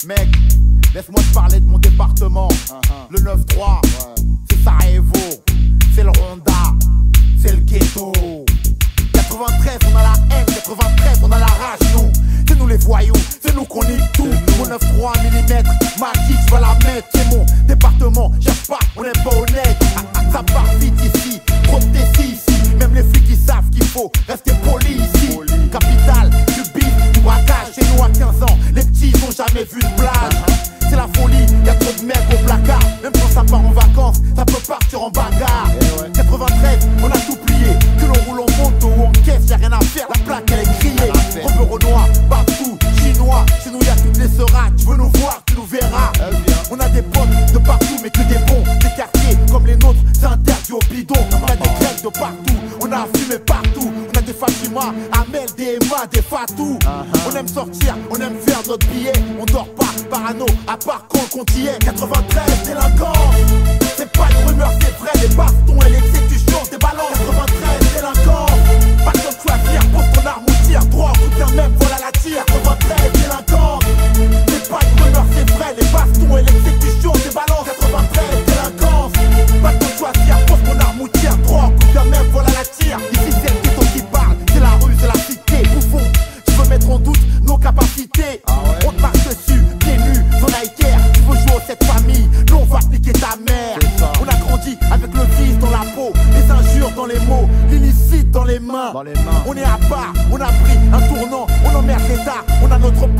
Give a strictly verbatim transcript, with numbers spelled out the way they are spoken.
Mec, laisse-moi te parler de mon département. uh-huh. Le neuf trois, ouais. C'est Sarajevo, c'est le Ronda, c'est le ghetto. Quatre-vingt-treize, on a la haine, quatre-vingt-treize, on a la rage, nous. C'est nous les voyous, c'est nous qu'on nique tout. Mon neuf trois millimètres, ma qui je vais la mettre. C'est mon département, cherche pas, on est pas honnête. Ça part vite ici, trop de décis ici. Même les flics qui savent qu'il faut rester poli ici. Capitale, du bif, du braquage. Chez nous à quinze ans, les petits n'ont jamais vu de plage. C'est la folie, y'a trop de mecs au placard. Même quand ça part en vacances, ça peut partir en bagarre. Quatre-vingt-treize, on a tout plié. Que l'on roule en moto ou en caisse, y'a rien à faire. La plaque elle est criée. Robert Renoir, partout, chinois. Chez nous y'a toutes les seuras. Tu veux nous voir, tu nous verras. On a des potes de partout, mais que des bons. Des quartiers comme les nôtres, c'est interdit au bidon. On a des grecs de partout, on a fumé partout. On a des Fatima, Amel, des Emma, des Fatou. On aime sortir, on aime faire notre billet. On dort pas, parano, à part quand on y est. Quatre-vingt-treize, délinquants. C'est pas une rumeur, c'est vrai. Les bastons et l'exécution, des balances. Quatre-vingt-treize, délinquants. Pas besoin de choisir, pose ton arme ou tire. Droit ou bien même, voilà la tire. Quatre-vingt-treize, délinquants. C'est pas une rumeur, c'est vrai. Les bastons et l'exécution, des balances. Quatre-vingt-treize, délinquants. Pas besoin de choisir, pose ton arme ou tire. Droit ou bien même, voilà la tire. Ici, c'est le ghetto qui parle. C'est la rue, c'est la cité. Bouffon, tu veux mettre en doute nos capacités. Ah ouais. On te marche dessus, pieds nus, sans Nike. Tu veux jouer à cette famille, nous on va appliquer ta mère. On a grandi avec le vice dans la peau, les injures dans les mots, l'illicite dans les mains. Dans les mains. On est à part, on a pris un tournant, on emmerde l'État, on a notre